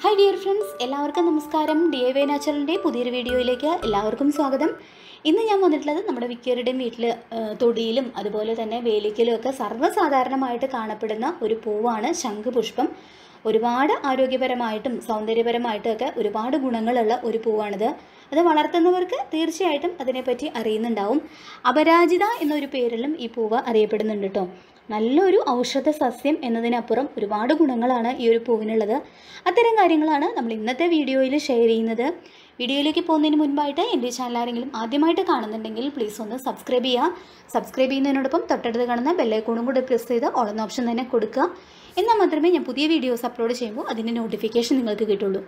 Hi dear friends, എല്ലാവർക്കും നമസ്കാരം. DIY നാച്ചുറലിന്റെ പുതിയൊരു വീഡിയോയിലേക്ക് എല്ലാവർക്കും സ്വാഗതം. ഇന്ന് ഞാൻ വന്നിട്ടുള്ളത് നമ്മുടെ മിക്കവരുടെയും വീട്ടിൽ തൊടിയിലും അതുപോലെ തന്നെ വേലിക്കലും ഒക്കെ സർവ്വസാധാരണമായിട്ട് കാണപ്പെടുന്ന ഒരു പൂവാണ് ശംഖുപുഷ്പം. ഒരുപാട് ആരോഗ്യപരമായിട്ടും സൗന്ദര്യപരമായിട്ടും ഒക്കെ ഒരുപാട് ഗുണങ്ങളുള്ള ഒരു പൂവാണിത്. അത് വളർത്തുന്നവർക്ക് തീർച്ചയായിട്ടും അതിനെപ്പറ്റി അറിയുന്നുണ്ടാവും. അപരാജിത എന്നൊരു പേരിലും ഈ പൂവ് അറിയപ്പെടുന്നുണ്ട് കേട്ടോ. നല്ലൊരു ഔഷധ സസ്യം എന്നതിനപ്പുറം ഒരുപാട് ഗുണങ്ങളാണ് ഈ ഒരു പൂവിനുള്ളത്. അത്തരം കാര്യങ്ങളാണ് നമ്മൾ ഇന്നത്തെ വീഡിയോയിൽ ഷെയർ ചെയ്യുന്നത്. വീഡിയോയിലേക്ക് പോകുന്നതിന് മുൻപായിട്ട് എൻ്റെ ചാനൽ ആരെങ്കിലും ആദ്യമായിട്ട് കാണുന്നുണ്ടെങ്കിൽ പ്ലീസ് ഒന്ന് സബ്സ്ക്രൈബ് ചെയ്യുക. സബ്സ്ക്രൈബ് ചെയ്യുന്നതിനോടൊപ്പം തൊട്ടടുത്ത് കാണുന്ന ബെല്ലൈക്കോണും കൂടി പ്രസ് ചെയ്ത് ഓൾ എന്ന ഓപ്ഷൻ തന്നെ കൊടുക്കുക. എന്നാൽ മാത്രമേ ഞാൻ പുതിയ വീഡിയോസ് അപ്ലോഡ് ചെയ്യുമ്പോൾ അതിൻ്റെ നോട്ടിഫിക്കേഷൻ നിങ്ങൾക്ക് കിട്ടുള്ളൂ.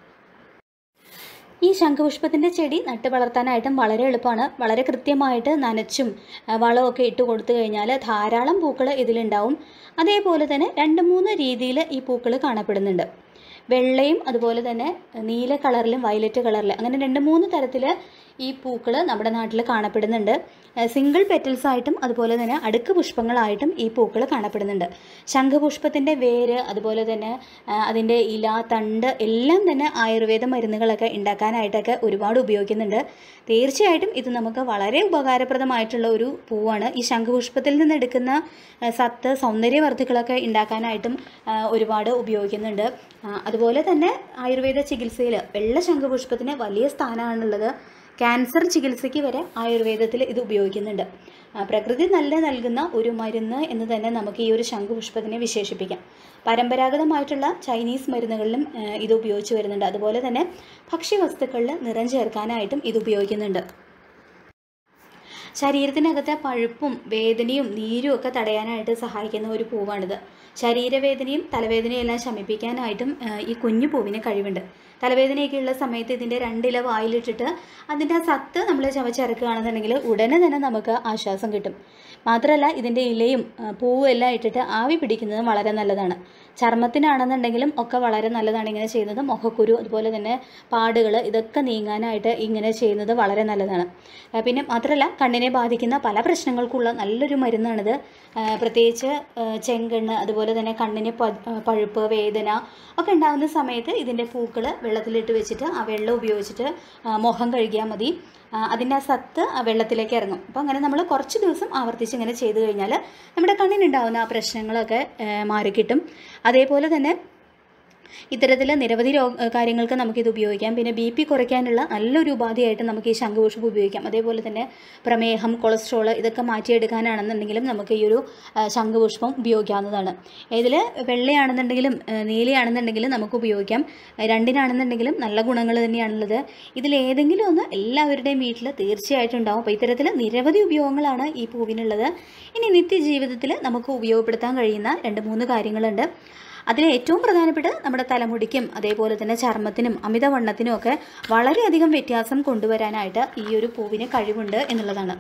ഈ ശംഖുപുഷ്പത്തിൻ്റെ ചെടി നട്ട് വളർത്താനായിട്ടും വളരെ എളുപ്പമാണ്. വളരെ കൃത്യമായിട്ട് നനച്ചും വളമൊക്കെ ഇട്ട് കൊടുത്തു കഴിഞ്ഞാൽ ധാരാളം പൂക്കൾ ഇതിലുണ്ടാവും. അതേപോലെ തന്നെ 2-3 രീതിയിൽ ഈ പൂക്കൾ കാണപ്പെടുന്നുണ്ട്. വെള്ളയും അതുപോലെ തന്നെ നീല കളറിലും വയലറ്റ് കളറിലും അങ്ങനെ 2-3 തരത്തിൽ ഈ പൂക്കൾ നമ്മുടെ നാട്ടിൽ കാണപ്പെടുന്നുണ്ട്. സിംഗിൾ പെറ്റൽസ് ആയിട്ടും അതുപോലെ തന്നെ അടുക്ക് പുഷ്പങ്ങളായിട്ടും ഈ പൂക്കൾ കാണപ്പെടുന്നുണ്ട്. ശംഖുപുഷ്പത്തിൻ്റെ വേര് അതുപോലെ തന്നെ അതിൻ്റെ ഇല തണ്ട് എല്ലാം തന്നെ ആയുർവേദ മരുന്നുകളൊക്കെ ഉണ്ടാക്കാനായിട്ടൊക്കെ ഒരുപാട് ഉപയോഗിക്കുന്നുണ്ട്. തീർച്ചയായിട്ടും ഇത് നമുക്ക് വളരെ ഉപകാരപ്രദമായിട്ടുള്ള ഒരു പൂവാണ്. ഈ ശംഖുപുഷ്പത്തിൽ നിന്ന് എടുക്കുന്ന സത്ത് സൗന്ദര്യവർദ്ധികളൊക്കെ ഉണ്ടാക്കാനായിട്ടും ഒരുപാട് ഉപയോഗിക്കുന്നുണ്ട്. അതുപോലെ തന്നെ ആയുർവേദ ചികിത്സയിൽ വെള്ള ശംഖുപുഷ്പത്തിന് വലിയ സ്ഥാനമാണുള്ളത്. ക്യാൻസർ ചികിത്സയ്ക്ക് വരെ ആയുർവേദത്തിൽ ഇത് ഉപയോഗിക്കുന്നുണ്ട്. പ്രകൃതി നൽകുന്ന ഒരു മരുന്ന് എന്ന് തന്നെ നമുക്ക് ഈ ഒരു ശംഖുപുഷ്പത്തിനെ വിശേഷിപ്പിക്കാം. പരമ്പരാഗതമായിട്ടുള്ള ചൈനീസ് മരുന്നുകളിലും ഇത് ഉപയോഗിച്ച് വരുന്നുണ്ട്. അതുപോലെ തന്നെ ഭക്ഷ്യവസ്തുക്കളിൽ നിറം ചേർക്കാനായിട്ടും ഇത് ഉപയോഗിക്കുന്നുണ്ട്. ശരീരത്തിനകത്തെ പഴുപ്പും വേദനയും നീരും ഒക്കെ തടയാനായിട്ട് സഹായിക്കുന്ന ഒരു പൂവാണിത്. ശരീരവേദനയും തലവേദനയും എല്ലാം ശമിപ്പിക്കാനായിട്ടും ഈ കുഞ്ഞു പൂവിന് കഴിവുണ്ട്. തലവേദനയൊക്കെയുള്ള സമയത്ത് ഇതിൻ്റെ 2 ഇല വായിലിട്ടിട്ട് അതിൻ്റെ സത്ത് നമ്മൾ ചവച്ചിറക്കുകയാണെന്നുണ്ടെങ്കിൽ ഉടനെ തന്നെ നമുക്ക് ആശ്വാസം കിട്ടും. മാത്രമല്ല ഇതിൻ്റെ ഇലയും പൂവും എല്ലാം ഇട്ടിട്ട് ആവി പിടിക്കുന്നത് വളരെ നല്ലതാണ്. ചർമ്മത്തിനാണെന്നുണ്ടെങ്കിലും ഒക്കെ വളരെ നല്ലതാണ് ഇങ്ങനെ ചെയ്യുന്നത്. മുഖക്കുരു അതുപോലെ തന്നെ പാടുകൾ ഇതൊക്കെ നീങ്ങാനായിട്ട് ഇങ്ങനെ ചെയ്യുന്നത് വളരെ നല്ലതാണ്. പിന്നെ മാത്രമല്ല കണ്ണിനെ ബാധിക്കുന്ന പല പ്രശ്നങ്ങൾക്കുള്ള നല്ലൊരു മരുന്നാണിത്. പ്രത്യേകിച്ച് ചെങ്കണ്ണ് അതുപോലെ തന്നെ കണ്ണിന് പഴുപ്പ് വേദന ഒക്കെ ഉണ്ടാകുന്ന സമയത്ത് ഇതിൻ്റെ പൂക്കൾ വെള്ളത്തിലിട്ട് വെച്ചിട്ട് ആ വെള്ളം ഉപയോഗിച്ചിട്ട് മുഖം കഴുകിയാൽ മതി. അതിൻ്റെ ആ സത്ത് ആ വെള്ളത്തിലേക്ക് ഇറങ്ങും. അപ്പോൾ അങ്ങനെ നമ്മൾ കുറച്ച് ദിവസം ആവർത്തിച്ച് ഇങ്ങനെ ചെയ്ത് കഴിഞ്ഞാൽ നമ്മുടെ കണ്ണിനുണ്ടാകുന്ന ആ പ്രശ്നങ്ങളൊക്കെ മാറിക്കിട്ടും. അതേപോലെ തന്നെ ഇത്തരത്തിൽ നിരവധി കാര്യങ്ങൾക്ക് നമുക്കിത് ഉപയോഗിക്കാം. പിന്നെ BP കുറയ്ക്കാനുള്ള നല്ലൊരു ഉപാധിയായിട്ട് നമുക്ക് ഈ ശംഖുപുഷ്പം ഉപയോഗിക്കാം. അതേപോലെ തന്നെ പ്രമേഹം കൊളസ്ട്രോൾ ഇതൊക്കെ മാറ്റിയെടുക്കാനാണെന്നുണ്ടെങ്കിലും നമുക്ക് ഈ ഒരു ശംഖുപുഷ്പം ഉപയോഗിക്കാവുന്നതാണ്. ഇതിൽ വെള്ളയാണെന്നുണ്ടെങ്കിലും നീലയാണെന്നുണ്ടെങ്കിലും നമുക്ക് ഉപയോഗിക്കാം. രണ്ടിനാണെന്നുണ്ടെങ്കിലും നല്ല ഗുണങ്ങൾ തന്നെയാണുള്ളത്. ഇതിലേതെങ്കിലും ഒന്ന് എല്ലാവരുടെയും വീട്ടിൽ തീർച്ചയായിട്ടും ഉണ്ടാവും. അപ്പോൾ ഇത്തരത്തിൽ നിരവധി ഉപയോഗങ്ങളാണ് ഈ പൂവിനുള്ളത്. ഇനി നിത്യജീവിതത്തിൽ നമുക്ക് ഉപയോഗപ്പെടുത്താൻ കഴിയുന്ന 2-3 കാര്യങ്ങളുണ്ട്. അതിൽ ഏറ്റവും പ്രധാനപ്പെട്ടത് നമ്മുടെ തലമുടിക്കും അതേപോലെ തന്നെ ചർമ്മത്തിനും അമിതവണ്ണത്തിനും ഒക്കെ വളരെയധികം വ്യത്യാസം കൊണ്ടുവരാനായിട്ട് ഈ ഒരു പൂവിന് കഴിവുണ്ട് എന്നുള്ളതാണ്.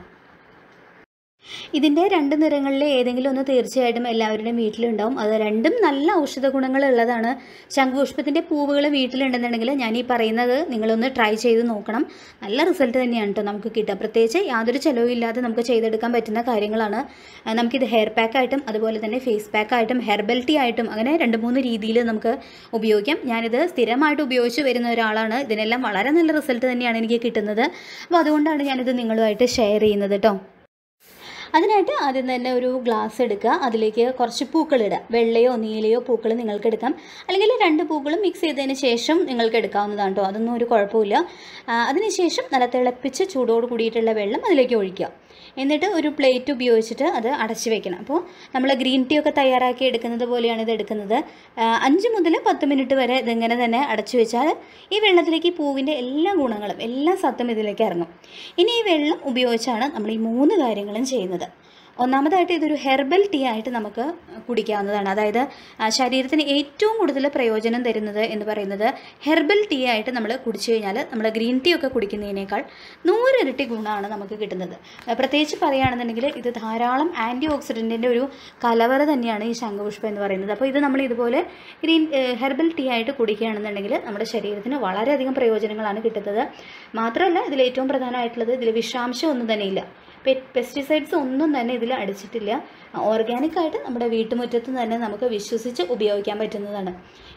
ഇതിൻ്റെ 2 നിറങ്ങളിൽ ഏതെങ്കിലും ഒന്ന് തീർച്ചയായിട്ടും എല്ലാവരുടെയും വീട്ടിലുണ്ടാവും. അത് രണ്ടും നല്ല ഔഷധ ഗുണങ്ങളുള്ളതാണ്. ശംഖുപുഷ്പത്തിൻ്റെ പൂവുകൾ വീട്ടിലുണ്ടെന്നുണ്ടെങ്കിൽ ഞാൻ ഈ പറയുന്നത് നിങ്ങളൊന്ന് ട്രൈ ചെയ്ത് നോക്കണം. നല്ല റിസൾട്ട് തന്നെയാണ് കേട്ടോ നമുക്ക് കിട്ടുക. പ്രത്യേകിച്ച് യാതൊരു ചിലവില്ലാതെ നമുക്ക് ചെയ്തെടുക്കാൻ പറ്റുന്ന കാര്യങ്ങളാണ്. നമുക്കിത് ഹെയർ പാക്കായിട്ടും അതുപോലെ തന്നെ ഫേസ് പാക്കായിട്ടും ഹെർബൽ ടീ ആയിട്ടും അങ്ങനെ 2-3 രീതിയിൽ നമുക്ക് ഉപയോഗിക്കാം. ഞാനിത് സ്ഥിരമായിട്ട് ഉപയോഗിച്ച് വരുന്ന ഒരാളാണ്. ഇതിനെല്ലാം വളരെ നല്ല റിസൾട്ട് തന്നെയാണ് എനിക്ക് കിട്ടുന്നത്. അപ്പോൾ അതുകൊണ്ടാണ് ഞാനിത് നിങ്ങളുമായിട്ട് ഷെയർ ചെയ്യുന്നത് കേട്ടോ. അതിനായിട്ട് ആദ്യം തന്നെ ഒരു ഗ്ലാസ് എടുക്കുക. അതിലേക്ക് കുറച്ച് പൂക്കളിടുക. വെള്ളയോ നീലയോ പൂക്കൾ നിങ്ങൾക്ക് എടുക്കാം. അല്ലെങ്കിൽ 2 പൂക്കളും മിക്സ് ചെയ്തതിന് ശേഷം നിങ്ങൾക്ക് എടുക്കാവുന്നതാണ് കേട്ടോ. അതൊന്നും ഒരു കുഴപ്പമില്ല. അതിനുശേഷം നല്ല തിളപ്പിച്ച് ചൂടോട് കൂടിയിട്ടുള്ള വെള്ളം അതിലേക്ക് ഒഴിക്കുക. എന്നിട്ട് ഒരു പ്ലേറ്റ് ഉപയോഗിച്ചിട്ട് അത് അടച്ചു വെക്കണം. അപ്പോൾ നമ്മൾ ഗ്രീൻ ടീ ഒക്കെ തയ്യാറാക്കി എടുക്കുന്നത് പോലെയാണ് ഇത് എടുക്കുന്നത്. 5 മുതൽ 10 മിനിറ്റ് വരെ ഇതിങ്ങനെ തന്നെ അടച്ചു വെച്ചാൽ ഈ വെള്ളത്തിലേക്ക് പൂവിൻ്റെ എല്ലാ ഗുണങ്ങളും എല്ലാ സത്തും ഇതിലേക്ക് ഇറങ്ങും. ഇനി ഈ വെള്ളം ഉപയോഗിച്ചാണ് നമ്മൾ ഈ 3 കാര്യങ്ങളും ചെയ്യുന്നത്. ഒന്നാമതായിട്ട് ഇതൊരു ഹെർബൽ ടീ ആയിട്ട് നമുക്ക് കുടിക്കാവുന്നതാണ്. അതായത് ശരീരത്തിന് ഏറ്റവും കൂടുതൽ പ്രയോജനം തരുന്നത് എന്ന് പറയുന്നത് ഹെർബൽ ടീ ആയിട്ട് നമ്മൾ കുടിച്ചു കഴിഞ്ഞാൽ നമ്മൾ ഗ്രീൻ ടീ ഒക്കെ കുടിക്കുന്നതിനേക്കാൾ 100 ഇരട്ടി ഗുണമാണ് നമുക്ക് കിട്ടുന്നത്. പ്രത്യേകിച്ച് പറയുകയാണെന്നുണ്ടെങ്കിൽ ഇത് ധാരാളം ആൻറ്റി ഓക്സിഡൻറ്റിൻ്റെ ഒരു കലവറ തന്നെയാണ് ഈ ശംഖുപുഷ്പം എന്ന് പറയുന്നത്. അപ്പോൾ ഇത് നമ്മൾ ഇതുപോലെ ഹെർബൽ ടീ ആയിട്ട് കുടിക്കുകയാണെന്നുണ്ടെങ്കിൽ നമ്മുടെ ശരീരത്തിന് വളരെയധികം പ്രയോജനങ്ങളാണ് കിട്ടുന്നത്. മാത്രമല്ല ഇതിൽ ഏറ്റവും പ്രധാനമായിട്ടുള്ളത് ഇതിൽ വിഷാംശം ഒന്നും തന്നെ ഇല്ല. പെസ്റ്റിസൈഡ്സ് ഒന്നും തന്നെ ഇതിൽ അടിച്ചിട്ടില്ല. ഓർഗാനിക്കായിട്ട് നമ്മുടെ വീട്ടുമുറ്റത്ത് തന്നെ നമുക്ക് വിശ്വസിച്ച് ഉപയോഗിക്കാൻ പറ്റുന്നതാണ്.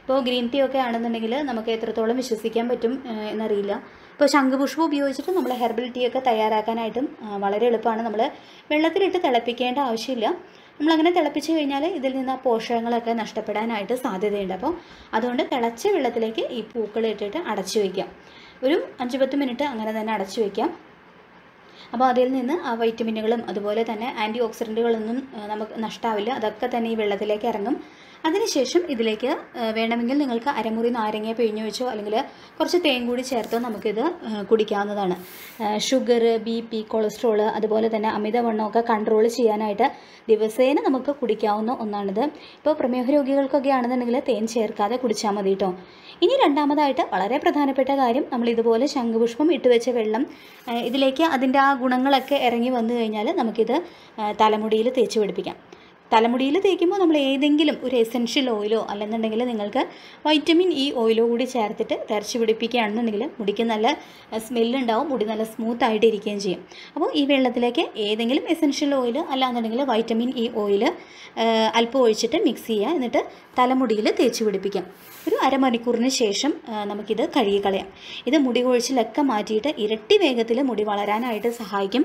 ഇപ്പോൾ ഗ്രീൻ ടീ ഒക്കെ ആണെന്നുണ്ടെങ്കിൽ നമുക്ക് എത്രത്തോളം വിശ്വസിക്കാൻ പറ്റും എന്നറിയില്ല. ഇപ്പോൾ ശംഖുപുഷ്പം ഉപയോഗിച്ചിട്ട് നമ്മൾ ഹെർബൽ ടീ ഒക്കെ തയ്യാറാക്കാനായിട്ടും വളരെ എളുപ്പമാണ്. നമ്മൾ വെള്ളത്തിലിട്ട് തിളപ്പിക്കേണ്ട ആവശ്യമില്ല. നമ്മളങ്ങനെ തിളപ്പിച്ച് കഴിഞ്ഞാൽ ഇതിൽ നിന്ന് ആ പോഷകങ്ങളൊക്കെ നഷ്ടപ്പെടാനായിട്ട് സാധ്യതയുണ്ട്. അപ്പോൾ അതുകൊണ്ട് തിളച്ച വെള്ളത്തിലേക്ക് ഈ പൂക്കൾ ഇട്ടിട്ട് അടച്ചു വയ്ക്കാം. ഒരു 5-10 മിനിറ്റ് അങ്ങനെ തന്നെ അടച്ചു വയ്ക്കാം. അപ്പോൾ അതിൽ നിന്ന് ആ വൈറ്റമിനുകളും അതുപോലെ തന്നെ ആൻറ്റി ഓക്സിഡൻറ്റുകളൊന്നും നമുക്ക് നഷ്ടമാവില്ല. അതൊക്കെ തന്നെ ഈ വെള്ളത്തിലേക്ക് ഇറങ്ങും. അതിനുശേഷം ഇതിലേക്ക് വേണമെങ്കിൽ നിങ്ങൾക്ക് അരമുറി നാരങ്ങ പിഴിഞ്ഞു വെച്ചോ അല്ലെങ്കിൽ കുറച്ച് തേൻ കൂടി ചേർത്തോ നമുക്കിത് കുടിക്കാവുന്നതാണ്. ഷുഗർ, BP, കൊളസ്ട്രോൾ അതുപോലെ തന്നെ അമിതവണ്ണമൊക്കെ കൺട്രോൾ ചെയ്യാനായിട്ട് ദിവസേന നമുക്ക് കുടിക്കാവുന്ന ഒന്നാണിത്. ഇപ്പോൾ പ്രമേഹ രോഗികൾക്കൊക്കെ ആണെന്നുണ്ടെങ്കിൽ തേൻ ചേർക്കാതെ കുടിച്ചാൽ മതി കേട്ടോ. ഇനി രണ്ടാമതായിട്ട് വളരെ പ്രധാനപ്പെട്ട കാര്യം, നമ്മൾ ഇതുപോലെ ശംഖുപുഷ്പം ഇട്ട് വെച്ച വെള്ളം ഇതിലേക്ക് അതിൻ്റെ ആ ഗുണങ്ങളൊക്കെ ഇറങ്ങി വന്നു കഴിഞ്ഞാൽ നമുക്കിത് തലമുടിയിൽ തേച്ച് പിടിപ്പിക്കാം. തലമുടിയിൽ തേക്കുമ്പോൾ നമ്മൾ ഏതെങ്കിലും ഒരു എസെൻഷ്യൽ ഓയിലോ അല്ലെന്നുണ്ടെങ്കിൽ നിങ്ങൾക്ക് വൈറ്റമിൻ ഇ ഓയിലോ കൂടി ചേർത്തിട്ട് തേച്ച് പിടിപ്പിക്കുകയാണെന്നുണ്ടെങ്കിൽ മുടിക്ക് നല്ല സ്മെല്ലുണ്ടാവും, മുടി നല്ല സ്മൂത്തായിട്ട് ഇരിക്കുകയും ചെയ്യും. അപ്പോൾ ഈ വെള്ളത്തിലേക്ക് ഏതെങ്കിലും എസെൻഷ്യൽ ഓയിൽ അല്ലാന്നുണ്ടെങ്കിൽ വൈറ്റമിൻ ഇ ഓയിൽ അല്പം ഒഴിച്ചിട്ട് മിക്സ് ചെയ്യുക. എന്നിട്ട് തലമുടിയിൽ തേച്ച് പിടിപ്പിക്കാം. ഒരു അരമണിക്കൂറിന് ശേഷം നമുക്കിത് കഴുകിക്കളയാം. ഇത് മുടി കൊഴിച്ചിലൊക്കെ മാറ്റിയിട്ട് ഇരട്ടി വേഗത്തിൽ മുടി വളരാനായിട്ട് സഹായിക്കും.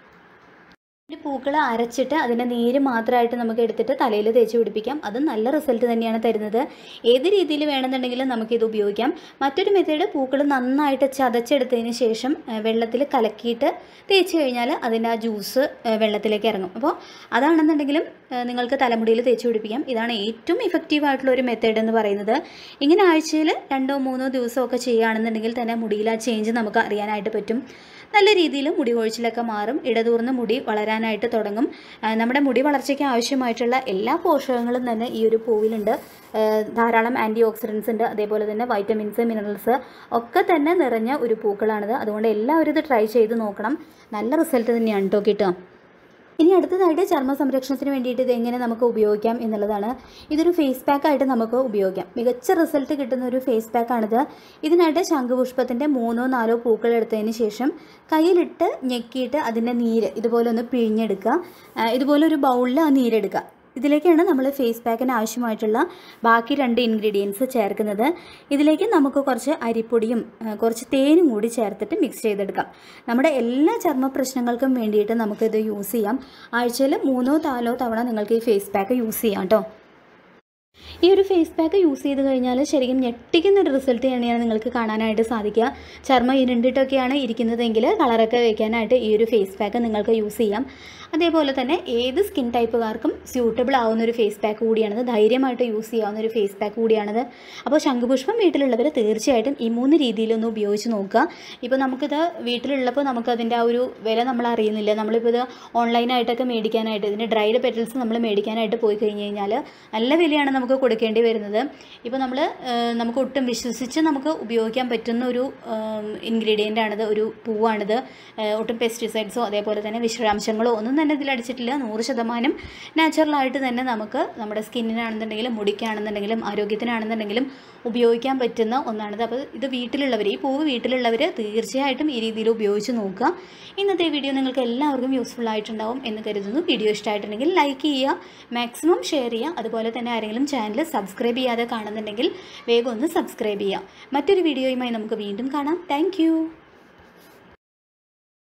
പൂക്കൾ അരച്ചിട്ട് അതിൻ്റെ നീര് മാത്രമായിട്ട് നമുക്ക് എടുത്തിട്ട് തലയിൽ തേച്ച് പിടിപ്പിക്കാം. അത് നല്ല റിസൾട്ട് തന്നെയാണ് തരുന്നത്. ഏത് രീതിയിൽ വേണമെന്നുണ്ടെങ്കിലും നമുക്കിത് ഉപയോഗിക്കാം. മറ്റൊരു മെത്തേഡ്, പൂക്കൾ നന്നായിട്ട് ചതച്ചെടുത്തതിന് ശേഷം വെള്ളത്തിൽ കലക്കിയിട്ട് തേച്ച് കഴിഞ്ഞാൽ അതിൻ്റെ ആ ജ്യൂസ് വെള്ളത്തിലേക്ക് ഇറങ്ങും. അപ്പോൾ അതാണെന്നുണ്ടെങ്കിലും നിങ്ങൾക്ക് തലമുടിയിൽ തേച്ച് പിടിപ്പിക്കാം. ഇതാണ് ഏറ്റവും ഇഫക്റ്റീവായിട്ടുള്ള ഒരു മെത്തേഡ് എന്ന് പറയുന്നത്. ഇങ്ങനെ ആഴ്ചയിൽ 2-3 ദിവസമൊക്കെ ചെയ്യുകയാണെന്നുണ്ടെങ്കിൽ തന്നെ മുടിയിൽ ആ ചേഞ്ച് നമുക്ക് അറിയാനായിട്ട് പറ്റും. നല്ല രീതിയിൽ മുടി കൊഴിച്ചിലൊക്കെ മാറും, ഇടതൂർന്ന് മുടി വളരാനായിട്ട് തുടങ്ങും. നമ്മുടെ മുടി വളർച്ചയ്ക്ക് ആവശ്യമായിട്ടുള്ള എല്ലാ പോഷകങ്ങളും തന്നെ ഈ ഒരു പൂവിലുണ്ട്. ധാരാളം ആൻറ്റി ഓക്സിഡൻസ് ഉണ്ട്, അതേപോലെ തന്നെ വൈറ്റമിൻസ്, മിനറൽസ് ഒക്കെ തന്നെ നിറഞ്ഞ ഒരു പൂക്കളാണിത്. അതുകൊണ്ട് എല്ലാവരും ഇത് ട്രൈ ചെയ്ത് നോക്കണം. നല്ല റിസൾട്ട് തന്നെയാണ് കേട്ടോ കിട്ടുക. ഇനി അടുത്തതായിട്ട് ചർമ്മ സംരക്ഷണത്തിന് വേണ്ടിയിട്ട് ഇത് എങ്ങനെ നമുക്ക് ഉപയോഗിക്കാം എന്നുള്ളതാണ്. ഇതൊരു ഫേസ് പാക്കായിട്ട് നമുക്ക് ഉപയോഗിക്കാം. മികച്ച റിസൾട്ട് കിട്ടുന്ന ഒരു ഫേസ് പാക്കാണിത്. ഇതിനായിട്ട് ശംഖുപുഷ്പത്തിൻ്റെ 3-4 പൂക്കൾ എടുത്തതിന് ശേഷം കയ്യിലിട്ട് ഞെക്കിയിട്ട് അതിൻ്റെ നീര് ഇതുപോലെ ഒന്ന് പിഴിഞ്ഞെടുക്കുക. ഇതുപോലെ ഒരു ബൗളിൽ ആ നീരെടുക്കുക. ഇതിലേക്കാണ് നമ്മൾ ഫേസ് പാക്കിന് ആവശ്യമായിട്ടുള്ള ബാക്കി 2 ഇൻഗ്രീഡിയൻസ് ചേർക്കുന്നത്. ഇതിലേക്ക് നമുക്ക് കുറച്ച് അരിപ്പൊടിയും കുറച്ച് തേനും കൂടി ചേർത്തിട്ട് മിക്സ് ചെയ്തെടുക്കാം. നമ്മുടെ എല്ലാ ചർമ്മ പ്രശ്നങ്ങൾക്കും വേണ്ടിയിട്ട് നമുക്കിത് യൂസ് ചെയ്യാം. ആഴ്ചയിൽ 3-4 തവണ നിങ്ങൾക്ക് ഈ ഫേസ് പാക്ക് യൂസ് ചെയ്യാം കേട്ടോ. ഈ ഒരു ഫേസ് പാക്ക് യൂസ് ചെയ്ത് കഴിഞ്ഞാൽ ശരിക്കും ഞെട്ടിക്കുന്നൊരു റിസൾട്ട് തന്നെയാണ് നിങ്ങൾക്ക് കാണാനായിട്ട് സാധിക്കുക. ചർമ്മം ഇരുണ്ടിട്ടൊക്കെയാണ് ഇരിക്കുന്നതെങ്കിൽ കളറൊക്കെ വയ്ക്കാനായിട്ട് ഈ ഒരു ഫേസ് പാക്ക് നിങ്ങൾക്ക് യൂസ് ചെയ്യാം. അതേപോലെ തന്നെ ഏത് സ്കിൻ ടൈപ്പുകാർക്കും സ്യൂട്ടബിൾ ആവുന്ന ഒരു ഫേസ് പാക്ക് കൂടിയാണിത്. ധൈര്യമായിട്ട് യൂസ് ചെയ്യാവുന്ന ഒരു ഫേസ് പാക്ക് കൂടിയാണിത്. അപ്പോൾ ശംഖുപുഷ്പം വീട്ടിലുള്ളവർ തീർച്ചയായിട്ടും ഈ 3 രീതിയിലൊന്ന് ഉപയോഗിച്ച് നോക്കുക. ഇപ്പോൾ നമുക്കിത് വീട്ടിലുള്ളപ്പോൾ നമുക്കതിൻ്റെ ആ ഒരു വില നമ്മൾ അറിയുന്നില്ല. നമ്മളിപ്പോൾ ഇത് ഓൺലൈനായിട്ടൊക്കെ മേടിക്കാനായിട്ട് ഇതിൻ്റെ ഡ്രൈഡ് പെറ്റൽസ് നമ്മൾ മേടിക്കാനായിട്ട് പോയി കഴിഞ്ഞ് കഴിഞ്ഞാൽ നല്ല വിലയാണ് നമുക്ക് കൊടുക്കേണ്ടി വരുന്നത്. ഇപ്പോൾ നമുക്ക് ഒട്ടും വിശ്വസിച്ച് നമുക്ക് ഉപയോഗിക്കാൻ പറ്റുന്ന ഒരു ഇൻഗ്രീഡിയൻ്റ് ആണിത്, ഒരു പൂവാണിത്. ഒട്ടും പെസ്റ്റിസൈഡ്സോ അതേപോലെ തന്നെ വിഷാംശങ്ങളോ ഒന്നും തന്നെ ഇതിലടിച്ചിട്ടില്ല. 100% നാച്ചുറലായിട്ട് തന്നെ നമുക്ക് നമ്മുടെ സ്കിന്നിനാണെന്നുണ്ടെങ്കിലും മുടിക്കാണെന്നുണ്ടെങ്കിലും ആരോഗ്യത്തിനാണെന്നുണ്ടെങ്കിലും ഉപയോഗിക്കാൻ പറ്റുന്ന ഒന്നാണിത്. അപ്പോൾ ഇത് വീട്ടിലുള്ളവർ, ഈ പൂവ് വീട്ടിലുള്ളവർ തീർച്ചയായിട്ടും ഈ രീതിയിൽ ഉപയോഗിച്ച് നോക്കുക. ഇന്നത്തെ വീഡിയോ നിങ്ങൾക്ക് എല്ലാവർക്കും യൂസ്ഫുൾ ആയിട്ടുണ്ടാവും എന്ന് കരുതുന്നു. വീഡിയോ ഇഷ്ടമായിട്ടുണ്ടെങ്കിൽ ലൈക്ക് ചെയ്യുക, മാക്സിമം ഷെയർ ചെയ്യുക. അതുപോലെ തന്നെ ആരെങ്കിലും ചാനൽ സബ്സ്ക്രൈബ് ചെയ്യാതെ കാണുന്നുണ്ടെങ്കിൽ വേഗം ഒന്ന് സബ്സ്ക്രൈബ് ചെയ്യുക. മറ്റൊരു വീഡിയോയുമായി നമുക്ക് വീണ്ടും കാണാം. താങ്ക്